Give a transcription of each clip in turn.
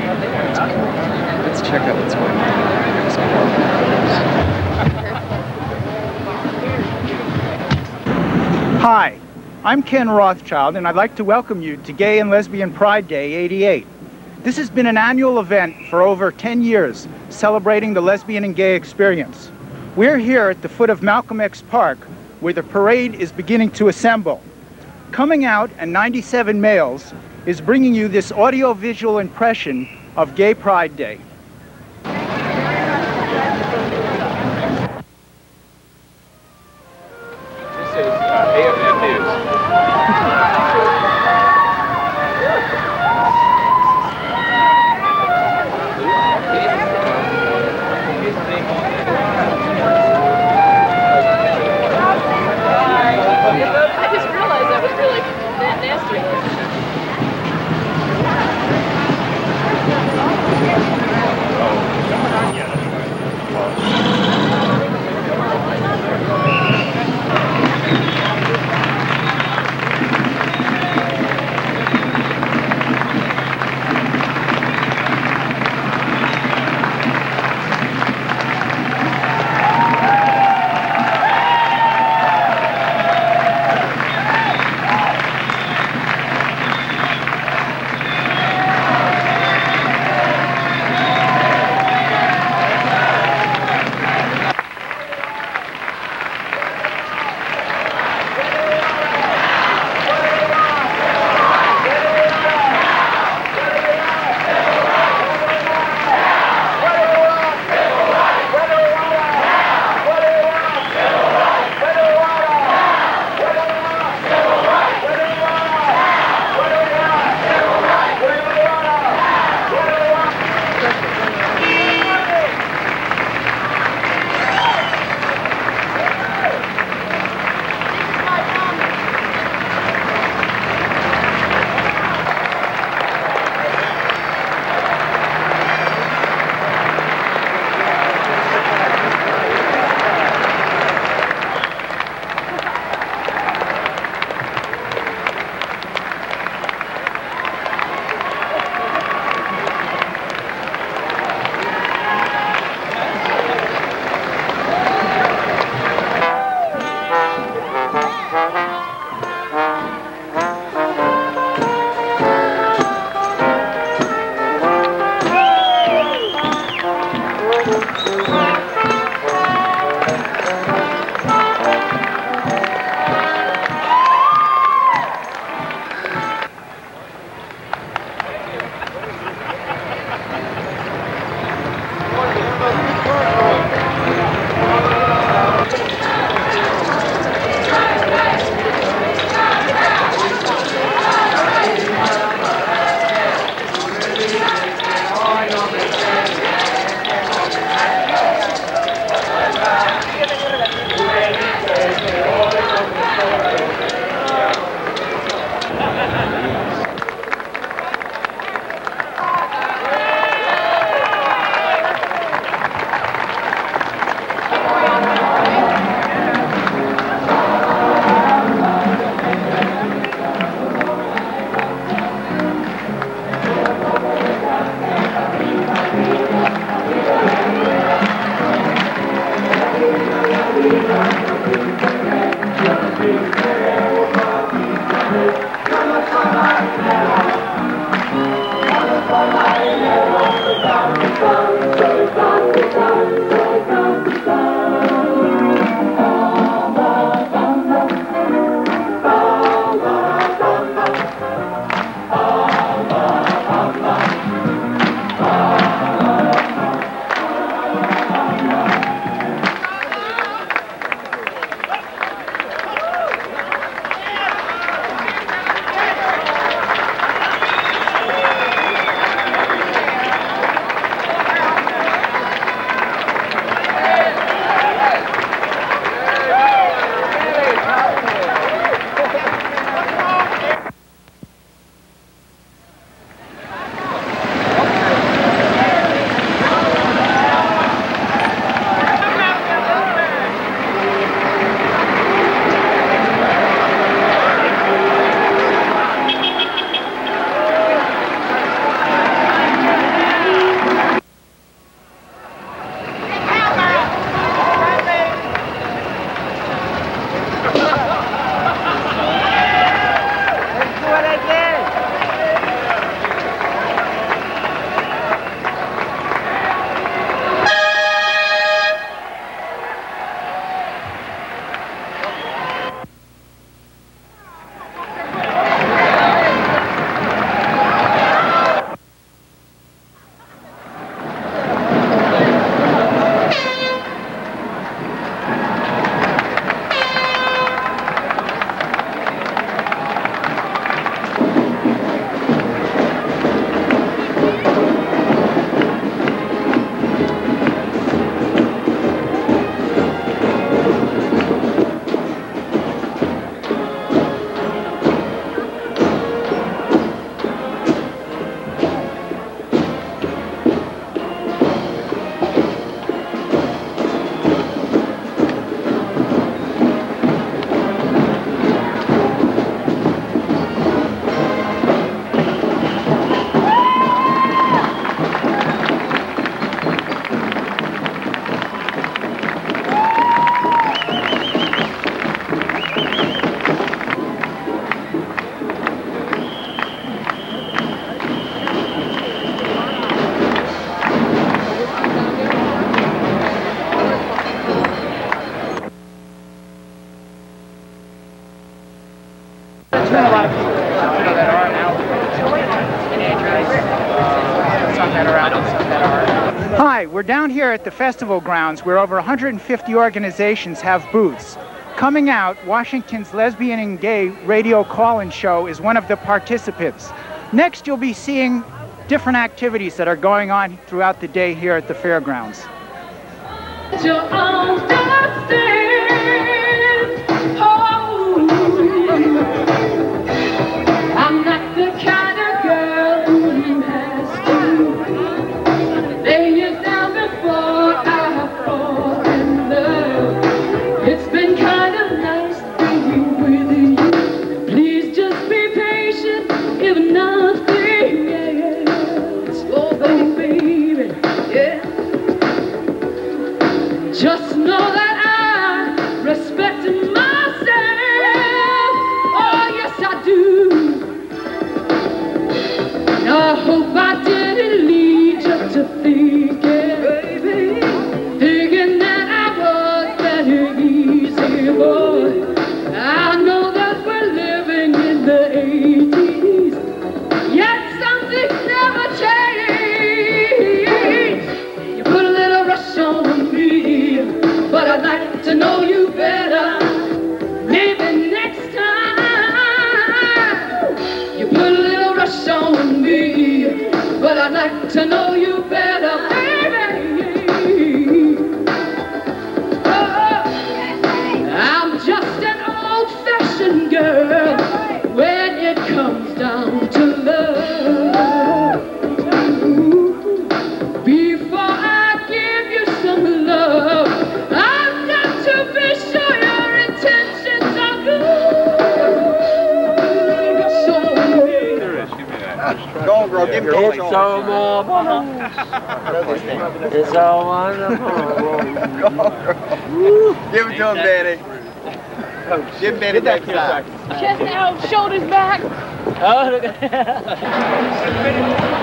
Let's check out what's going on. Hi, I'm Ken Rothschild, and I'd like to welcome you to Gay and Lesbian Pride Day 88. This has been an annual event for over 10 years, celebrating the lesbian and gay experience. We're here at the foot of Malcolm X Park, where the parade is beginning to assemble. Coming out, and 97 males, is bringing you this audio-visual impression of Gay Pride Day. Hi, we're down here at the festival grounds where over 150 organizations have booths. Coming out, Washington's Lesbian and Gay radio call-in show is one of the participants. Next, you'll be seeing different activities that are going on throughout the day here at the fairgrounds. I'm not the kind of girl who has to lay you down before I fall in love. It's been kind of nice being with you. Please just be patient, if nothing else. Oh, baby, yeah. Just know that I respect myself. Oh, yes, I do. I hope I didn't lead you to thinking, baby, thinking that I was that easy boy. I know that we're living in the 80s, yet something never changed. You put a little rush on me, but I'd like to know you better. Maybe next time you put a little rush on me, but I'd like to know you better, baby. Oh, I'm just an old-fashioned girl when it comes down to love. Before I give you some love, I've got to be sure your intentions are good. So Go on, girl, give me It's so wonderful. It's so wonderful. Give it to him, Danny. Give Danny that side. chest out, shoulders back. Oh, look at that.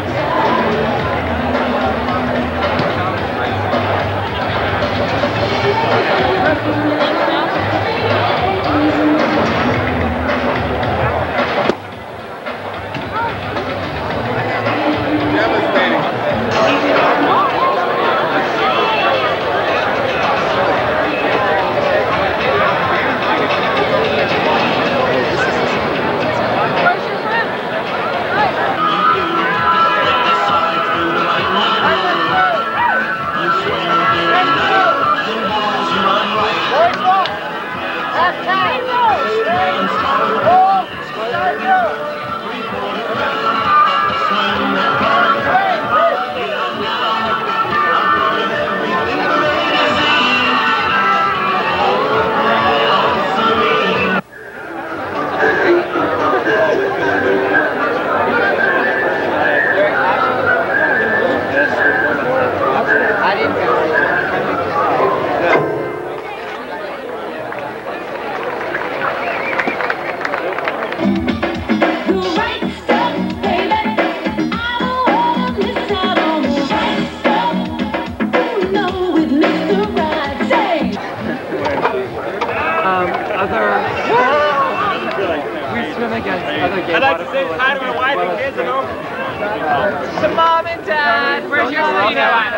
I'd like to say hi to my wife and kids and over. To Mom and Dad. Where's your sweetie at?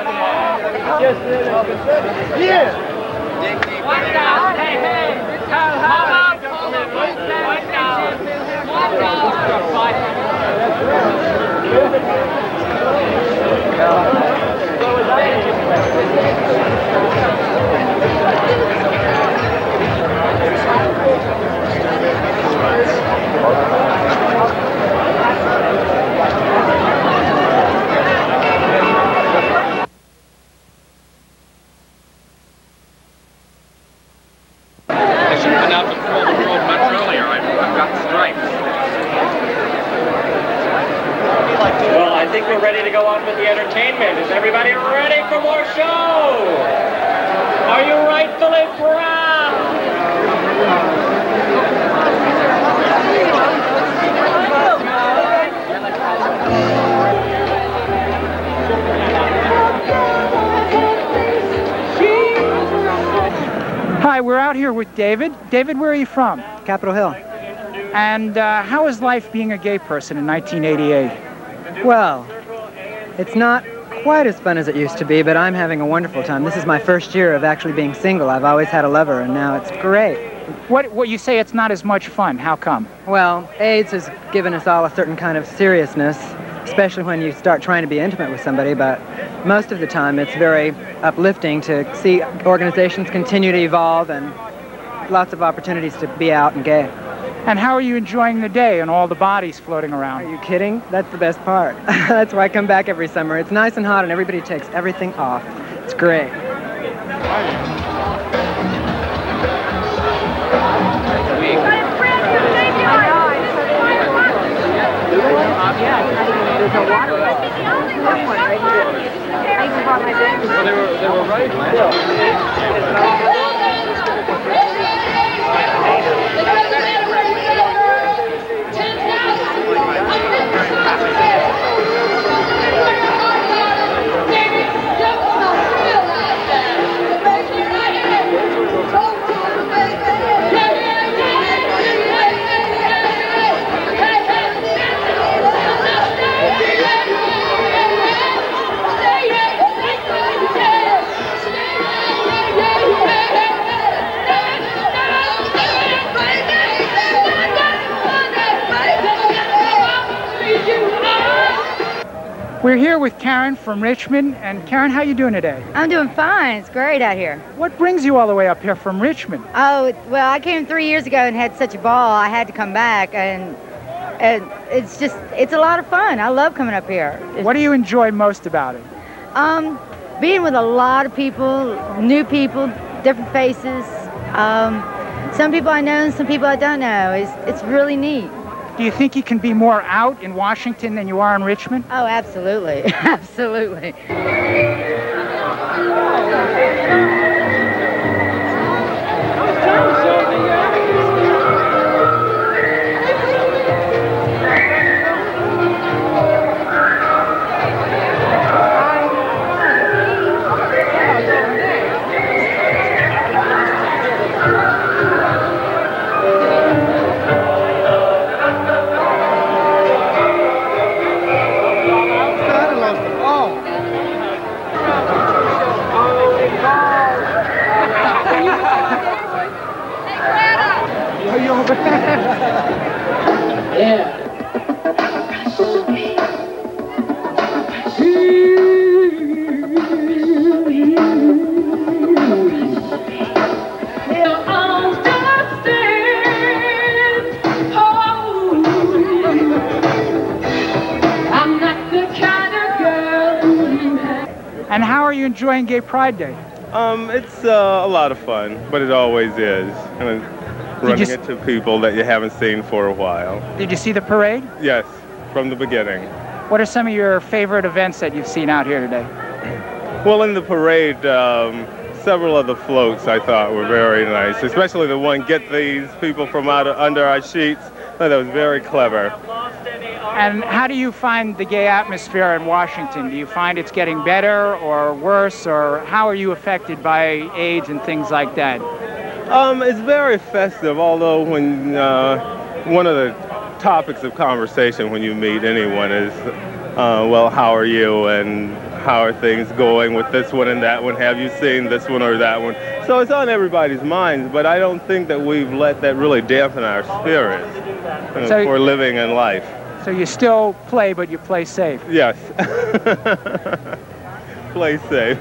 Here! Watch out. Hey, hey. Mom out. Watch out. Watch I should have been out to patrol the road much earlier. I've got stripes. Well, I think we're ready to go on with the entertainment. Is everybody ready for more show? Are you rightfully proud? Hi, we're out here with David. David, where are you from? Capitol Hill. And how is life being a gay person in 1988? Well, it's not quite as fun as it used to be, but I'm having a wonderful time. This is my first year of actually being single. I've always had a lover, and now it's great. What you say it's not as much fun? How come? Well, AIDS has given us all a certain kind of seriousness, especially when you start trying to be intimate with somebody, but most of the time it's very uplifting to see organizations continue to evolve and lots of opportunities to be out and gay. And how are you enjoying the day and all the bodies floating around? Are you kidding? That's the best part. That's why I come back every summer. It's nice and hot and everybody takes everything off. It's great. They were right. We're here with Karen from Richmond. And Karen, how you doing today? I'm doing fine. It's great out here. What brings you all the way up here from Richmond? Oh, well, I came 3 years ago and had such a ball. I had to come back, and it's a lot of fun. I love coming up here. What do you enjoy most about it? Being with a lot of people, new people, different faces. Some people I know and some people I don't know. It's really neat. Do you think you can be more out in Washington than you are in Richmond? Oh, absolutely. Absolutely. Yeah. And how are you enjoying Gay Pride Day? It's a lot of fun, but it always is. Running into people that you haven't seen for a while. Did you see the parade? Yes, from the beginning. What are some of your favorite events that you've seen out here today? Well, in the parade, several of the floats I thought were very nice, especially the one, "Get these people from under our sheets." I thought that was very clever. And how do you find the gay atmosphere in Washington? Do you find it's getting better or worse, or how are you affected by AIDS and things like that? It's very festive, although when one of the topics of conversation when you meet anyone is, well, how are you and how are things going with this one and that one? Have you seen this one or that one? So it's on everybody's minds, but I don't think that we've let that really dampen our spirits for living in life. So you still play, but you play safe? Yes. Play safe.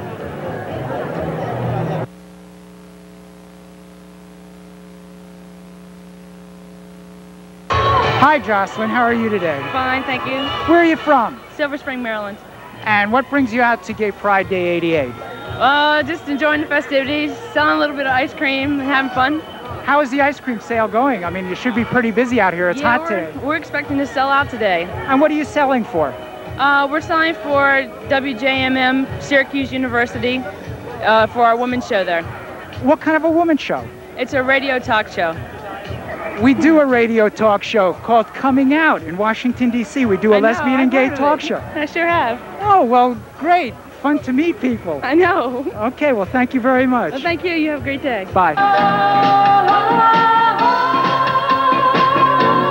Hi, Jocelyn. How are you today? Fine, thank you. Where are you from? Silver Spring, Maryland. And what brings you out to Gay Pride Day 88? Just enjoying the festivities, selling a little bit of ice cream, and having fun. How is the ice cream sale going? I mean, you should be pretty busy out here. It's hot today. We're expecting to sell out today. And what are you selling for? We're selling for WJMM, Syracuse University, for our women's show there. What kind of a women's show? It's a radio talk show. We do a radio talk show called Coming Out in Washington, D.C. We do a lesbian and gay talk show. I sure have. Oh, well, great. Fun to meet people. I know. Okay, well, thank you very much. Well, thank you. You have a great day. Bye.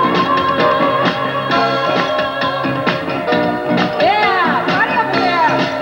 Yeah, right up there.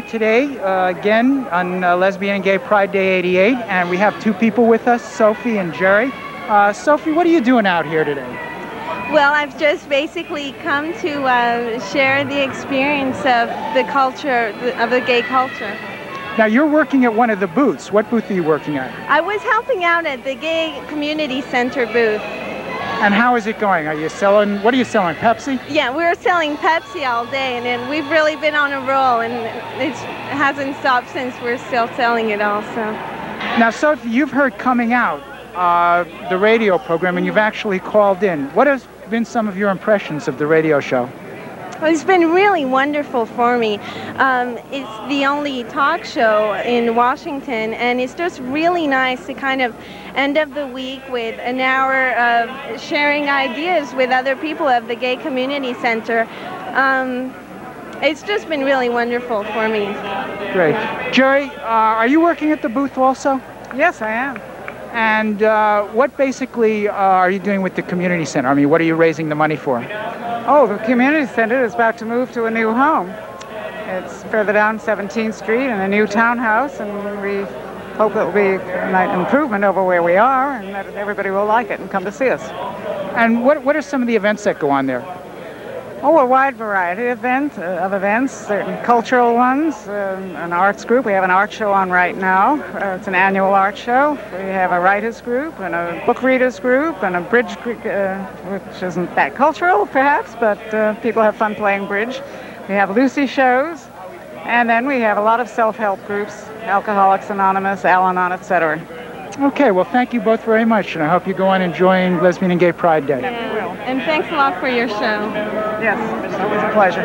here today again on Lesbian and Gay Pride Day 88, and we have two people with us, Sophie and Jerry. Sophie, what are you doing out here today? Well, I've just basically come to share the experience of the culture, of the gay culture. Now, you're working at one of the booths. What booth are you working at? I was helping out at the Gay Community Center booth. And how is it going? Are you selling, what are you selling, Pepsi? Yeah, we were selling Pepsi all day, and then we've really been on a roll, and it hasn't stopped since we're still selling it also. Now, Sophie, you've heard Coming Out, the radio program, and you've actually called in. What has been some of your impressions of the radio show? Well, it's been really wonderful for me. It's the only talk show in Washington, and it's just really nice to kind of end of the week with an hour of sharing ideas with other people of the Gay Community Center. It's just been really wonderful for me. Great. Jerry, are you working at the booth also? Yes, I am. And what basically are you doing with the community center? I mean, what are you raising the money for? Oh, the community center is about to move to a new home. It's further down 17th Street in a new townhouse, and we hope it will be an improvement over where we are, and that everybody will like it and come to see us. And what are some of the events that go on there? Oh, a wide variety of events, certain cultural ones, an arts group. We have an art show on right now. It's an annual art show. We have a writers group and a book readers group and a bridge, which isn't that cultural, perhaps, but people have fun playing bridge. We have Lucy shows, and then we have a lot of self-help groups, Alcoholics Anonymous, Al-Anon, etc. Okay, well, thank you both very much, and I hope you go on enjoying Lesbian and Gay Pride Day. Yeah. And thanks a lot for your show. Yes, it's always a pleasure.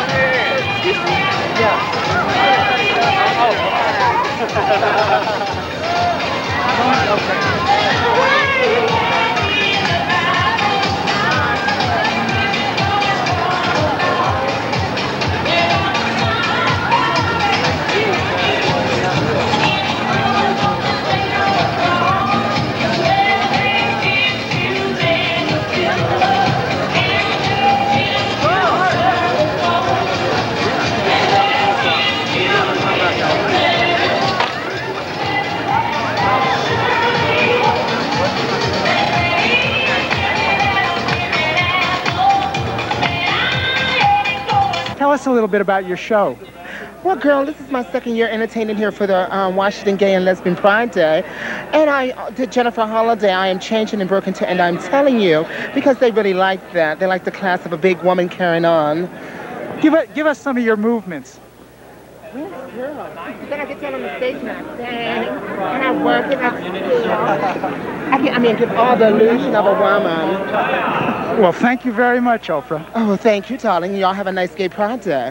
Tell us a little bit about your show. Well, girl, this is my second year entertaining here for the Washington Gay and Lesbian Pride Day. And I did Jennifer Holliday, I Am Changing in Broken and I'm telling you, because they really like that. They like the class of a big woman carrying on. Give us some of your movements. Yes, girl. Then I get down on the stage and I sing, and I work, and I give all the illusion of a woman. Well, thank you very much, Oprah. Oh, thank you, darling. Y'all have a nice Gay Pride Day.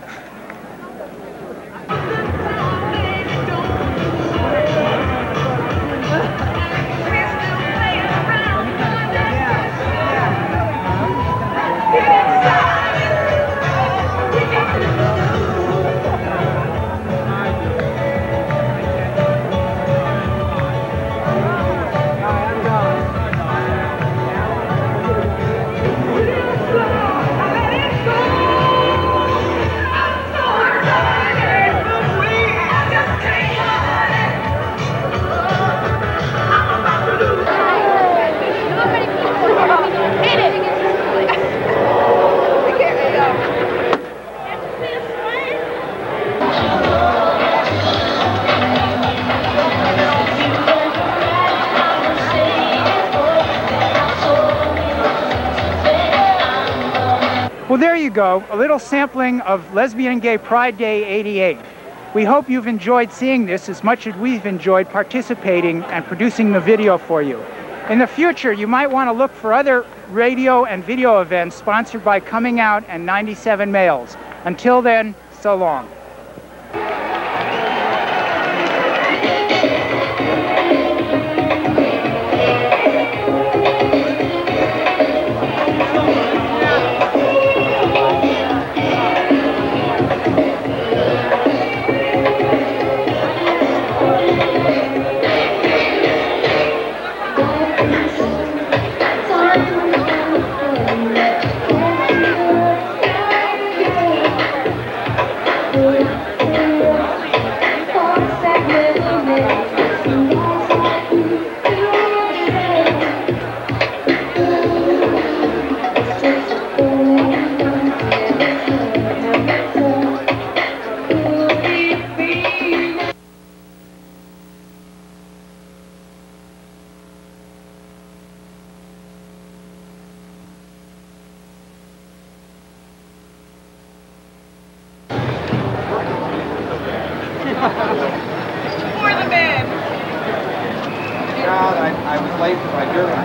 Well, there you go, a little sampling of Lesbian and Gay Pride Day 88. We hope you've enjoyed seeing this as much as we've enjoyed participating and producing the video for you. In the future, you might want to look for other radio and video events sponsored by Coming Out and 97 Males. Until then, so long. Yeah. I was late for my German.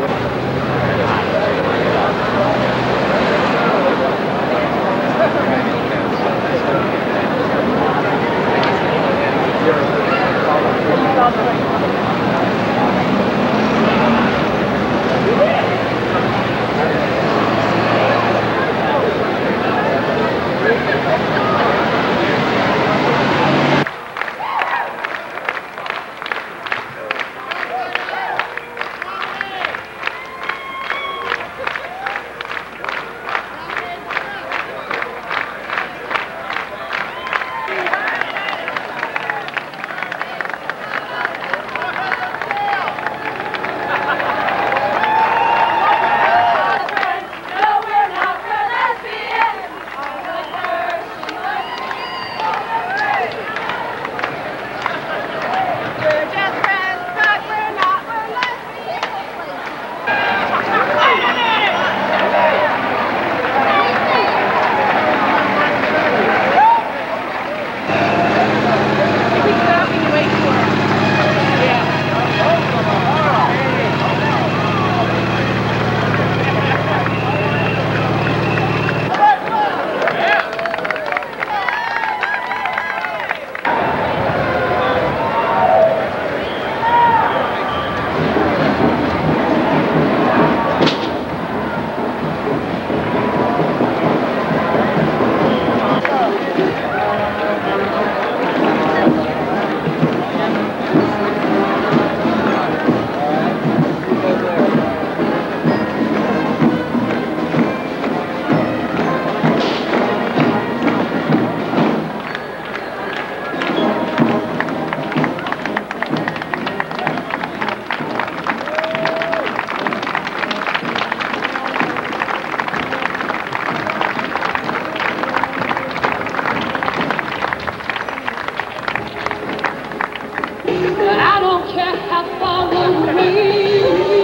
I don't care how far away.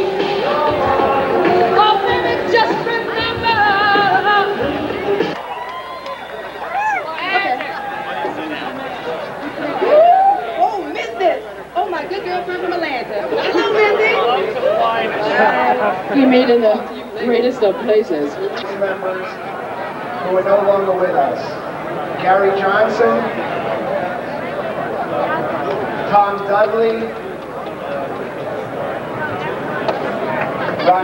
Oh, baby, just remember. Oh, missed this. Oh, my good girlfriend from Atlanta. Hello, Mindy. We meet in the greatest of places. Members who are no longer with us. Gary Johnson, Tom Dudley, Ron.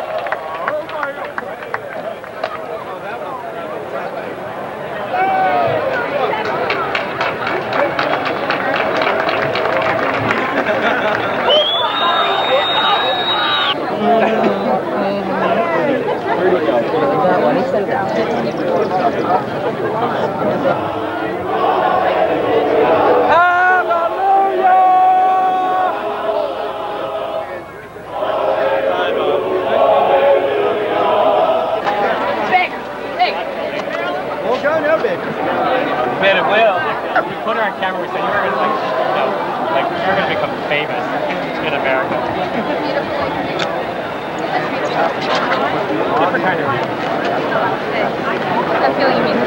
Bet it will. We put her on camera. We said you're gonna you're gonna become famous in America. Different kind of. That feeling you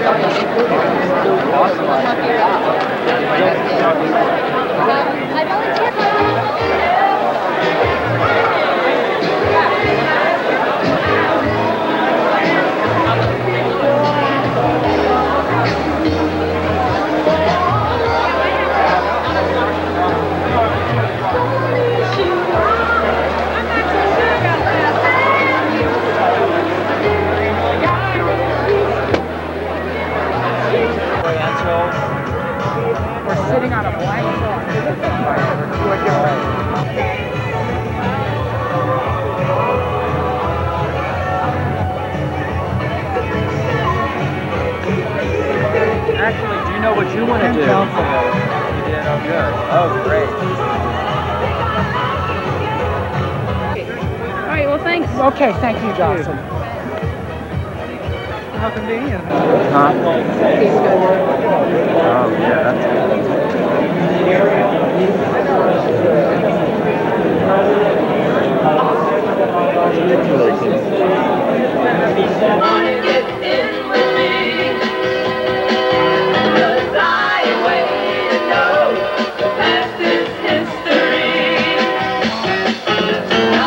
We're sitting on a blank Actually, do you know what you want to do? You did, oh good. Oh, great. All right, well, thanks. Okay, thank you, Johnson. How convenient. Huh? Oh, yeah, that's history.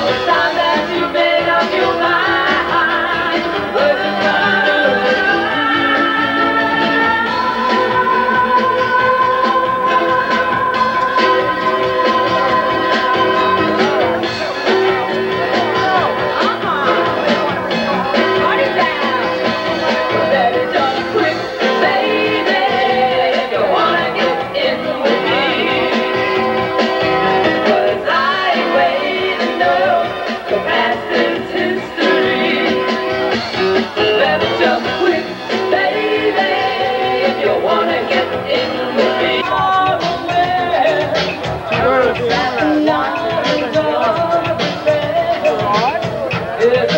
is